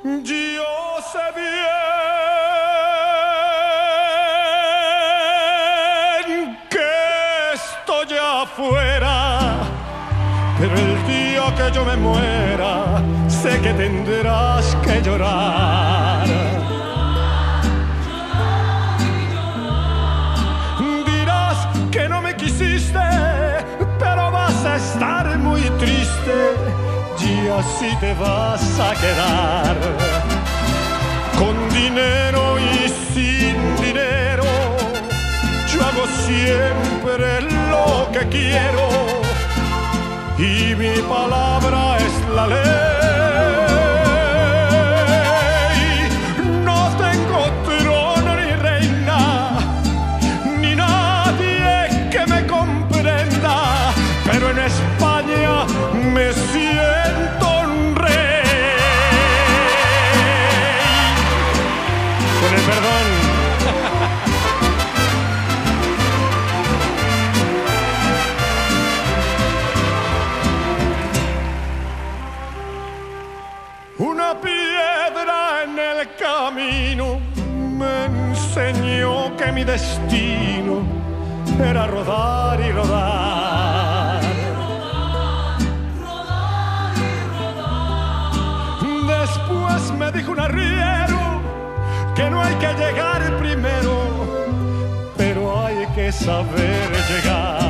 Yo sé bien que estoy afuera, pero el día que yo me muera, sé que tendrás que llorar. Dirás que no me quisiste, pero vas a estar muy triste y así te vas a quedar. Con dinero y sin dinero, yo hago siempre lo que quiero y mi palabra es la ley. No tengo trono ni reina, ni nadie que me comprenda, pero en España me siento un rey. Con el perdón. Una piedra en el camino me enseñó que mi destino era rodar y rodar. Después me dijo un arriero que no hay que llegar primero, pero hay que saber llegar.